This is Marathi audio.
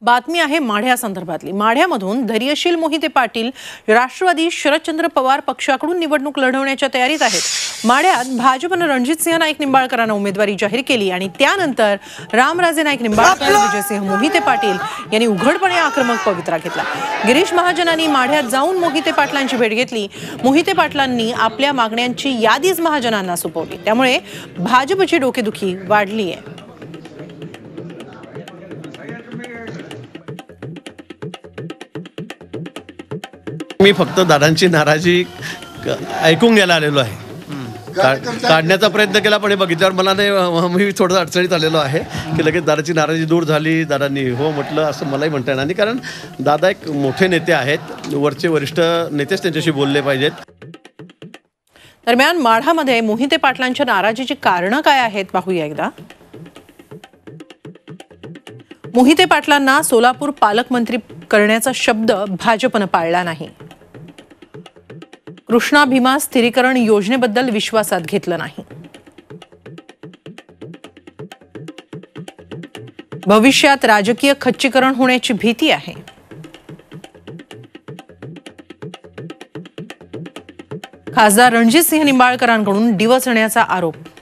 बातमी आहे माढ्या संदर्भातली। माढ्यामधून धैर्यशील मोहिते पाटील राष्ट्रवादी शरदचंद्र पवार पक्षाकडून निवडणूक लढवण्याच्या तयारीत आहेत। माढ्यात भाजपने रणजितसिंह नाईक निंबाळकरांना उमेदवारी जाहीर केली आणि त्यानंतर रामराजे नाईक निंबाळकर विजयसिंह मोहिते पाटील यांनी उघडपणे आक्रमक पवित्रा घेतला। गिरीश महाजनांनी माढ्यात जाऊन मोहिते पाटलांची भेट घेतली। मोहिते पाटलांनी आपल्या मागण्यांची यादीच महाजनांना सोपवली, त्यामुळे भाजपची डोकेदुखी वाढली आहे। मी फक्त दादांची नाराजी ऐकून घ्यायला आलेलो आहे। काढण्याचा प्रयत्न केला, पण हे बघितल्यावर मला मी थोडं अडचणीत आलेलो आहे की लगेच दादाची नाराजी दूर झाली, दादांनी हो म्हटलं असं मलाही म्हणता येणार नाही, कारण दादा एक मोठे नेते आहेत, वरचे वरिष्ठ नेतेच त्यांच्याशी बोलले पाहिजेत। दरम्यान माढामध्ये मोहिते पाटलांच्या नाराजीची कारणं काय आहेत पाहूया एकदा। मोहिते पाटलांना सोलापूर पालकमंत्री करण्याचा शब्द भाजपने पाळला नाही। कृष्णा भीमा स्थिरीकरण योजनेबद्दल विश्वासात घेतलं नाही। भविष्यात राजकीय खच्चीकरण होण्याची भीती आहे। खासदार रणजितसिंह निंबाळकरांकडून डिवचण्याचा आरोप।